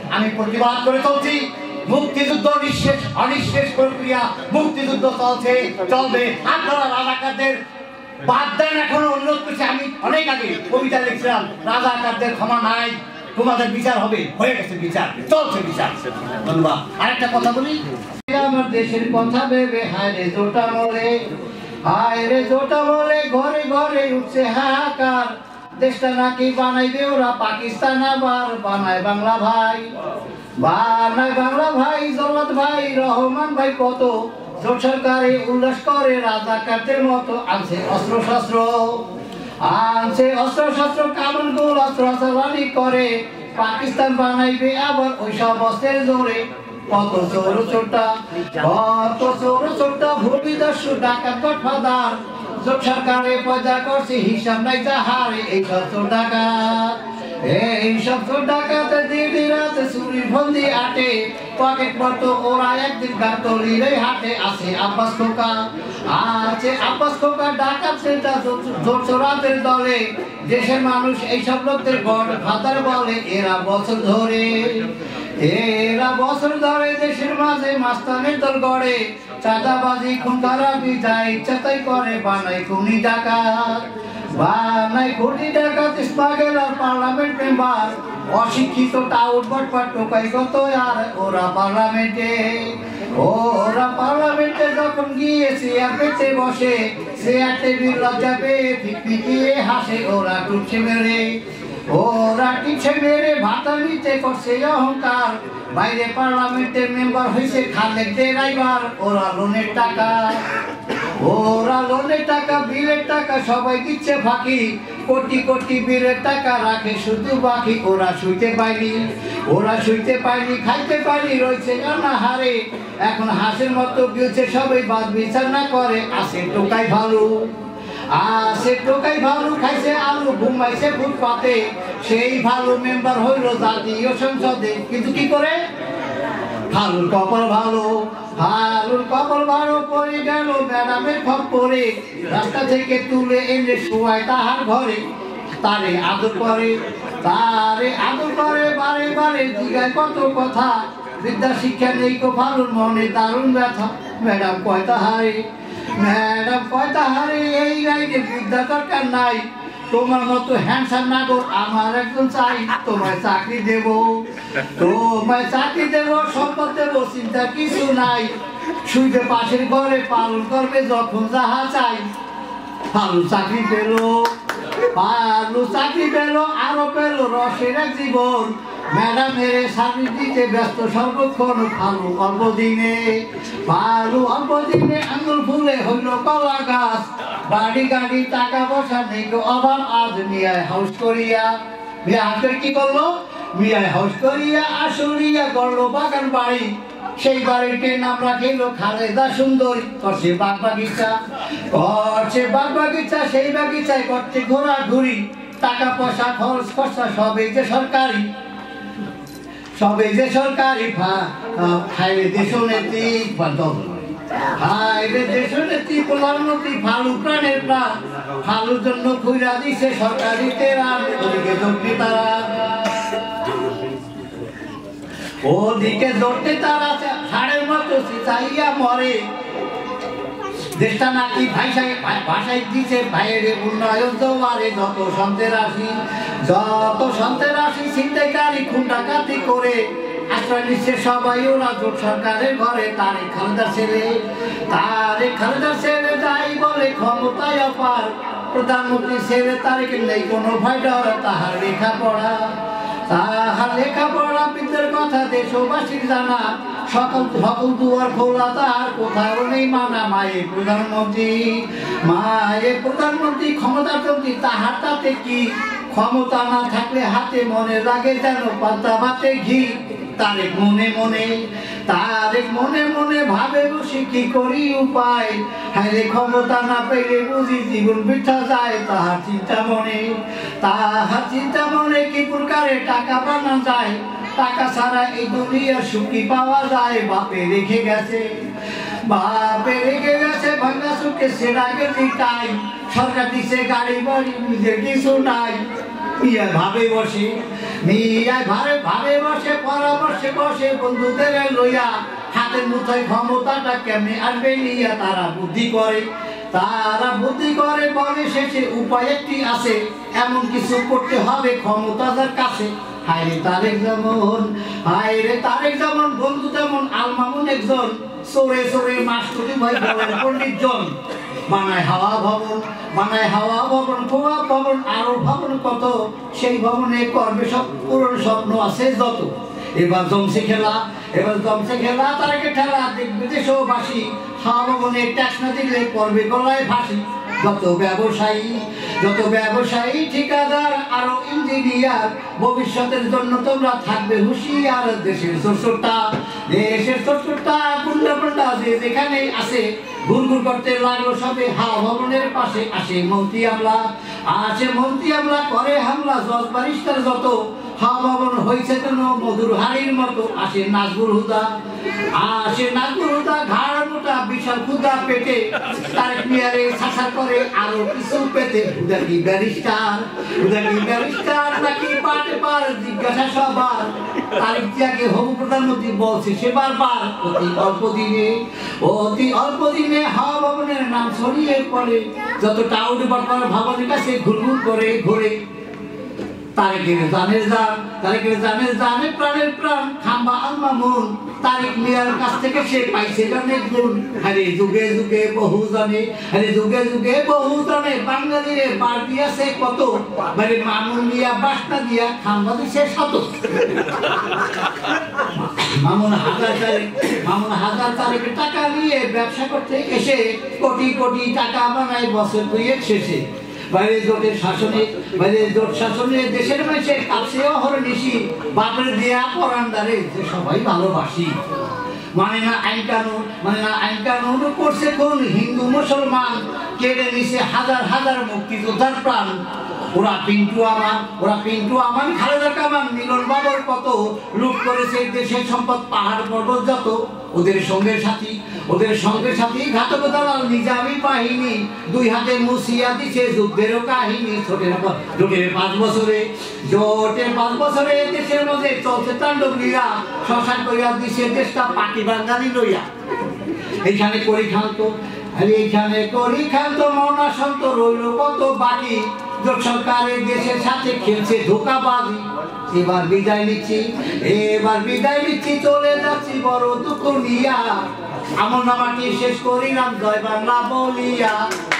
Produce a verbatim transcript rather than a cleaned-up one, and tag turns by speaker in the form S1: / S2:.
S1: আমি প্রতিবাদ করে চলছি। মুক্তিযুদ্ধ নিঃশেষ অনিঃশেষ প্রক্রিয়া, মুক্তিযুদ্ধ চলছে চলবে। আপনারা রাজাকারদের বাদ দেন, এখনো অনুরোধ করছি। আমি অনেক আগে কবিতা লিখছিলাম, রাজাকারদের ক্ষমা নাই, তোমাদের বিচার হবে, হয়ে গেছে বিচার, চলছে বিচার। ধন্যবাদ। আরেকটা কথা বলি, আমার দেশের কথা ভেবে হায় রে জোটা মলে, হায় রে জোটা মলে, ঘরে ঘরে উঠছে হাহাকার। দেশটা নাকি বানাইবে ওরা পাকিস্তান, আবার বানায় বাংলা ভাই, বানায় বাংলা ভাই। জল্লাদ ভাই, রহমান ভাই কত জোট সরকারে উল্লাস করে, রাজাকারদের মতো আনছে অস্ত্র শস্ত্র, আনছে অস্ত্র শস্ত্র, কামন গোল অস্ত্র চালানি করে। পাকিস্তান বানাইবে আবার ওইসব অস্ত্রের জোরে। কত চোর চোরটা, কত চোর চোরটা, ভূমিদস্যু ডাকাত গডফাদার। জোট সরকারে পয়দা করছে, হিসাব নাই যাহারে এইসব চোর ডাকাত, এইসব চোর ডাকাত দিন রাতে চুরির ফন্দি আটে। পকেট মতো ওরা একদিন গাতলির হাটে। আছে আব্বাস খোকা, আছে আব্বাস খোকা, ডাকাত সেটা জোট চোরাদের দলে। দেশের মানুষ এইসব লোকদের গডফাদার বলে। এরা বছর ধরে, এরা বছর ধরে দেশের মাঝে মাস্তানের দল গড়ে। চাঁদাবাজি খুন খারাপি যা ইচ্ছা তাই করে, বানাই খুনি ডাকাত, বানাই খুনি ডাকাত, স্মাগলার, পার্লামেন্ট মেম্বার। অশিক্ষিত টাউট বটপাট টোকাই কত আর ওরা পার্লামেন্টে, ওরা পার্লামেন্টে যখন গিয়ে চেয়ার পেতে বসে, চেয়ার টেবিল লজ্জা পেয়ে ফিকফিকিয়ে হাসে। ওরা টুটছে মেরে, ওরা টিছে মেরে ভাতা নিতে করছে অহংকার। বাইরে পার্লামেন্টের মেম্বার হয়েছে খালেক ড্রাইভার। ওরা লোনের টাকা, ওরা লোনের টাকা, বিলের টাকা সবাই দিচ্ছে ফাঁকি। কোটি কোটি বিলের টাকা রাখে শুধু বাকি। ওরা শুইতে পায়নি, ওরা শুইতে পায়নি, খাইতে পায়নি, রয়েছে অনাহারে। এখন হাঁসের মতো গিয়েছে সবাই, বাদ বিচার না করে। আসে টোকাই ভালো, আসে টোকাই ভালো, খাইছে আলু, ঘুমাইছে ফুটপাতে। সেই ভালো মেম্বার হইল জাতীয় সংসদে, কিন্তু কি করে? ভালুর কপাল ভালো, ভালুর কপাল ভালো, পড়ে গেল ম্যাডামের খপ্পরে। রাস্তা থেকে তুলে এনে শোয়ায় তাহার ঘরে। তারে আদর করে, তারে আদর করে, বারে বারে জিগায় কত কথা। বিদ্যা শিক্ষা নেই কো ভালুর মনে দারুণ ব্যথা। ম্যাডাম কয় তাহারে, ম্যাডাম কয় তাহারে, এই লাইনে বিদ্যা দরকার নাই। তোমার মতো হ্যান্ডসাম নাগর আমার একজন চাই। তোমায় চাকরি দেব, তোমায় চাকরি দেব, সম্পদ দেব, চিন্তা কিছু নাই। শুইতে পাশের ঘরে পালন করবে যখন যাহা চাই। ভালো চাকরি পেল, ভালো চাকরি পেল, আরো পেল রসের এক জীবন। ম্যাডামের সার্ভিস দিতে ব্যস্ত সর্বক্ষণ। ভালো অল্প দিনে, ভালো অল্প দিনে, আঙুল ফুলে হইল কলা গাছ। বাড়ি গাড়ি টাকা পয়সা নেই অভাব, আজ মিয়ায় হাউস করিয়া, মিয়া হাউস কি করলো? মিয়ায় হাউস করিয়া আসরিয়া করলো বাগান বাড়ি। সেই বাড়িটির নাম রাখিল খালেদা সুন্দরী। করছে বাগ বাগিচা, করছে বাগ বাগিচা, সেই বাগিচায় করছে ঘোরাঘুরি। টাকা পয়সা খরচ খরচা সবই যে সরকারি, সবই যে সরকারি। খাইলে দেশ নেত্রী, হায়রে দেশ নেত্রী, প্রধানমন্ত্রী ভালো প্রাণের প্রাণ। ভালোর জন্য খুঁজা দিছে সরকারি তেরান। ওদিকে দৌড়তে তারা, ওদিকে দৌড়তে তারা হাড়ের মতো চাইয়া মরে। দেশটা নাকি ভাষায় ভাষায় দিছে বাইরে উন্নয়ন জোয়ারে। যত সন্ত্রাসী, যত সন্ত্রাসী, ছিনতাইকারী, খুন ডাকাতি করে আশ্রয় নিচ্ছে সবাই ওরা জোট সরকারের ঘরে। তারে খালেদার ছেলে, তারে খালেদার ছেলে যাই বলে ক্ষমতায় অপার। প্রধানমন্ত্রী ছেলে তারিখ নেই কোনো ভয় ডর। তাহার লেখা পড়া, তাহার লেখা পড়া, বিদ্যের কথা দেশবাসীর জানা। সকল সকল দুয়ার খোলা, তাহার কোথাও নেই মানা। মায়ের প্রধানমন্ত্রী, মায়ের প্রধানমন্ত্রী, ক্ষমতার চলতি তাহার তাতে কি? ক্ষমতা না থাকলে হাতে মনে লাগে যেন পান্তা ভাতে ঘি। তারেক মনে মনে, তারেক মনে মনে ভাবে বসে কি করি উপায়। হাইরে ক্ষমতা না পেলে বুঝি জীবন বৃথা যায়। তাহার চিন্তা মনে, তাহার চিন্তা মনে, কি প্রকারে টাকা বানা যায়। টাকা ছাড়া এই দুনিয়ার সুখী পাওয়া যায়। বাপে রেখে গেছে, বাপে রেখে গেছে ভাঙা সুখে সেরা গেছি টাই। সরকার দিছে গাড়ি বাড়ি, নিজের কিছু নাই। মিয়ায় ভাবে বসে মিয়ায় ভাবে ভাবে বসে পরামর্শে বসে বন্ধুদের লইয়া হাতের মুঠায় ক্ষমতাটা কেমনে আসবে নিয়া তারা বুদ্ধি করে তারা বুদ্ধি করে বলে শেষে উপায় একটি আছে এমন কিছু করতে হবে ক্ষমতাদের কাছে হায়রে তারেক যেমন হায়রে তারেক যেমন বন্ধু তেমন আল মামুন একজন সোরে সোরে মাস্টুরি ভাই বলেন পণ্ডিত জন বানায় হাওয়া ভবন বানায় হাওয়া ভবন খোয়া ভবন আরো ভবন কত সেই ভবনে করবে সব পুরনো স্বপ্ন আছে যত এবার জমছে খেলা এবার জমছে খেলা তারাকে ঠেলা দেখবে দেশবাসী হাওয়া ভবনে ট্যাক্স না দিলে করবে গলায় ফাঁসি যত ব্যবসায়ী যত ব্যবসায়ী ঠিকাদার আরো ইঞ্জিনিয়ার ভবিষ্যতের জন্য তোমরা থাকবে হুঁশিয়ার দেশের ছোটটা দেশের ছোটটা গুন্ডা পান্ডা যে যেখানে আছে ঘুরঘুর করতে লাগলো সবে হাওয়া ভবনের পাশে আসে মন্ত্রী আমলা আসে মন্ত্রী আমলা করে হামলা জজ বারিস্টার যত হাওয়া ভবন হয়েছে কেন মধুর হাড়ির মতো আসে নাজবুল হুদা আসে নাজবুল হুদা ঘাড় মোটা বিশাল ক্ষুদা পেটে তারেক মিয়ারে শাসা করে আরো কিছু পেতে হুদা কি ব্যারিস্টার হুদা কি ব্যারিস্টার নাকি পাটে পার জিজ্ঞাসা সবার তারেক জিয়াকে হবু প্রধানমন্ত্রী বলছে সে বারবার অতি অল্প দিনে অতি অল্প দিনে হাওয়া ভবনের নাম ছড়িয়ে পড়ে যত টাউন বাটপার ভবনের কাছে ঘুরঘুর করে ঘুরে তারেকের জানের জান তারেকের জানের জানে প্রাণের প্রাণ খাম্বা আল মামুন তারেক মিয়ার কাছ থেকে সে পাইছে অনেক গুণ আরে যুগে যুগে বহু জানে আরে যুগে যুগে বহু জানে বাঙালিরে বার দিয়েছে কত মানে মামুন মিয়া বাসনা দিয়া খাম্বা দিছে শত মামুন হাজার তারিখ মামুন হাজার তারিখে টাকা নিয়ে ব্যবসা করতে এসে কোটি কোটি টাকা বানায় বছর দুয়েক শেষে বাইরে জোটের শাসনে বাইরে জোট শাসনে দেশের মাঝে কাছে অহরনিশি বাপের দেয়া পরান্দারে যে সবাই ভালোবাসি মানে না আইন কানুন মানে না আইন কানুন করছে কোন হিন্দু মুসলমান কেড়ে নিছে হাজার হাজার মুক্তিযোদ্ধার প্রাণ ওরা পিন্টু আমান ওরা পিন্টু আমান খালেদা কামান মিলন বাবর কত লুট করেছে দেশের সম্পদ পাহাড় পর্বত যত ওদের সঙ্গে সাথী ওদের সঙ্গে সাথী ঘাতক দালাল নিজামী বাহিনী দুই হাতে মুছিয়া দিছে যুদ্ধেরও কাহিনী ছোটের জোটের পাঁচ বছরে জোটের পাঁচ বছরে দেশের মধ্যে চলছে তাণ্ডব লীলা শ্মশান করিয়া দিছে দেশটা পাটি বাঙালি লইয়া এইখানে করি খান্ত আরে এইখানে করি খান্ত মনা সন্ত রইল কত বাকি জোট সরকারের দেশের সাথে খেলছে ধোকাবাজি এবার বিদায় নিচ্ছি এবার বিদায় নিচ্ছি চলে যাচ্ছি বড় দুঃখ নিয়া আমল নামাটি শেষ করিলাম জয় বাংলা বলিয়া।